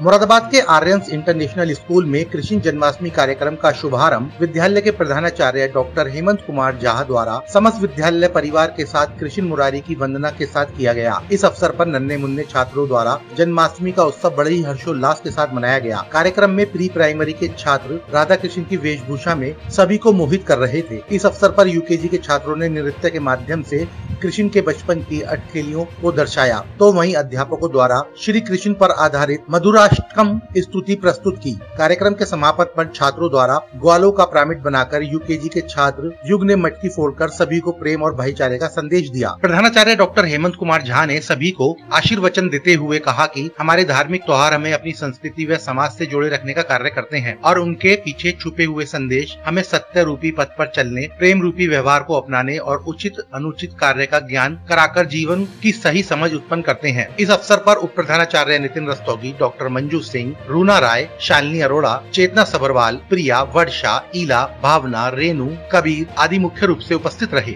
मुरादाबाद के Aryans international school में कृष्ण जन्माष्टमी कार्यक्रम का शुभारंभ विद्यालय के प्रधानाचार्य डॉक्टर हेमंत कुमार झा द्वारा समस्त विद्यालय परिवार के साथ कृष्ण मुरारी की वंदना के साथ किया गया। इस अवसर पर नन्हे मुन्ने छात्रों द्वारा जन्माष्टमी का उत्सव बड़े ही हर्षोल्लास के साथ मनाया गया। कार्यक्रम में प्री प्राइमरी के छात्र राधा कृष्ण की वेशभूषा में सभी को मोहित कर रहे थे। इस अवसर पर यूकेजी के छात्रों ने नृत्य के माध्यम से कृष्ण के बचपन की अटखेलियों को दर्शाया, तो वहीं अध्यापकों द्वारा श्री कृष्ण पर आधारित मधुराष्टकम स्तुति प्रस्तुत की। कार्यक्रम के समापन पर छात्रों द्वारा ग्वालों का पिरामिड बनाकर यूकेजी के छात्र युग ने मटकी फोड़कर सभी को प्रेम और भाईचारे का संदेश दिया। प्रधानाचार्य डॉक्टर हेमंत कुमार झा ने सभी को आशीर्वचन देते हुए कहा कि हमारे धार्मिक त्योहार हमें अपनी संस्कृति व समाज से जोड़े रखने का कार्य करते हैं और उनके पीछे छुपे हुए संदेश हमें सत्य रूपी पथ पर चलने, प्रेम रूपी व्यवहार को अपनाने और उचित अनुचित कार्य का ज्ञान कराकर जीवन की सही समझ उत्पन्न करते हैं। इस अवसर पर उप प्रधानाचार्य नितिन रस्तोगी, डॉक्टर मंजू सिंह, रूना राय, शालिनी अरोड़ा, चेतना सबरवाल, प्रिया, वर्षा, ईला, भावना, रेणु, कबीर आदि मुख्य रूप से उपस्थित रहे।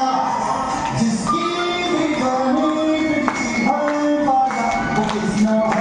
No.